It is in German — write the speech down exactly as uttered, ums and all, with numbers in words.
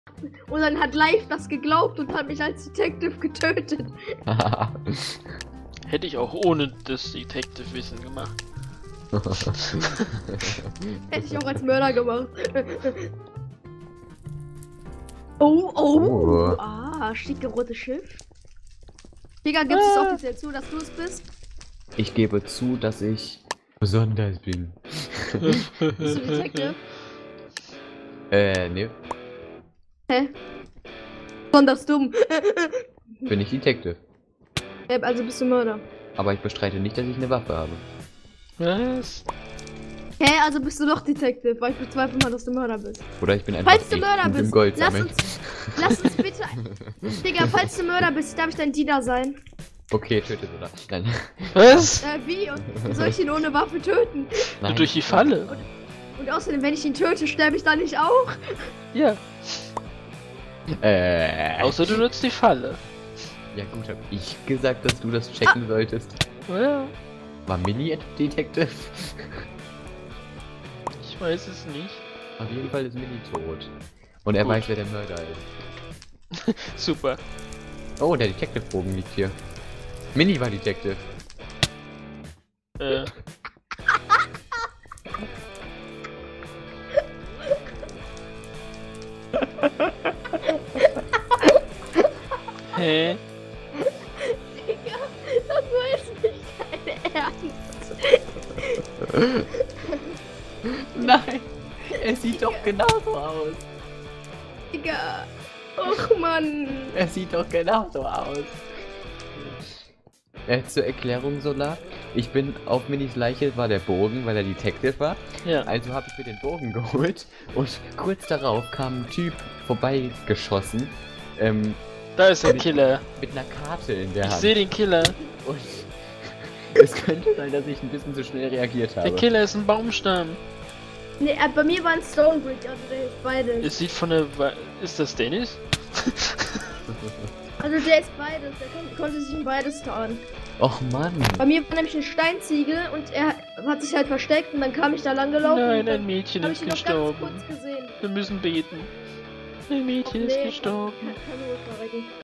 Und dann hat Live das geglaubt und hat mich als Detective getötet. Hätte ich auch ohne das Detective-Wissen gemacht. Hätte ich auch als Mörder gemacht. Oh, oh. Oh. Ah, schicke rote Schiff. Digga, gibst du es offiziell zu, dass du es bist? Ich gebe zu, dass ich besonders bin. Bist du Detective? Äh, ne, Hä? Besonders dumm. bin ich Detective. Äh, Also bist du Mörder. Aber ich bestreite nicht, dass ich eine Waffe habe. Was? Hä, also bist du doch Detective, weil ich bezweifle mal, dass du Mörder bist. Oder ich bin einfach Falls du ich Mörder und will bist, Gold lass sammeln. uns, lass uns bitte... Digga, falls du Mörder bist, darf ich dein Diener sein? Okay, tötet oder? Nein. Was? Äh, wie? Und wie soll ich ihn ohne Waffe töten? Nein. Durch die Falle. Und außerdem, wenn ich ihn töte, sterbe ich dann nicht auch? Ja. Äh. Außer du nutzt die Falle. Ja gut, hab ich gesagt, dass du das checken solltest. Ja. War Mini Detective? Ich weiß es nicht. Auf jeden Fall ist Mini tot. Und er Gut. weiß, wer der Mörder ist. Super. Oh, der Detective-Bogen liegt hier. Mini war Detective. Äh. Hä? Digga, das war jetzt nicht dein Ernst. Nein, er sieht doch genauso aus. Digga. Och, Mann. Er sieht doch genauso aus. Äh, zur Erklärung, Solar. Ich bin auf Minis Leiche war der Bogen, weil er Detective war. Ja. Also habe ich mir den Bogen geholt und kurz darauf kam ein Typ vorbeigeschossen. Ähm, Da ist der Killer. mit einer Karte in der Ich Hand. sehe den Killer. Und es könnte sein, dass ich ein bisschen zu schnell reagiert habe. Der Killer ist ein Baumstamm. Nee, äh, bei mir war ein Stonebridge, also der ist beides. Es sieht von der... Wa- Ist das Dennis? Also der ist beides, der kon konnte sich in beides tarnen. Och Mann. Bei mir war nämlich ein Steinziegel und er hat sich halt versteckt und dann kam ich da lang gelaufen. Nein, und dann ein Mädchen hab ist ich ihn noch ganz gestorben. kurz gesehen. Wir müssen beten. Ein Mädchen Nee, ist kann- gestorben. Kann, kann nur verrecken.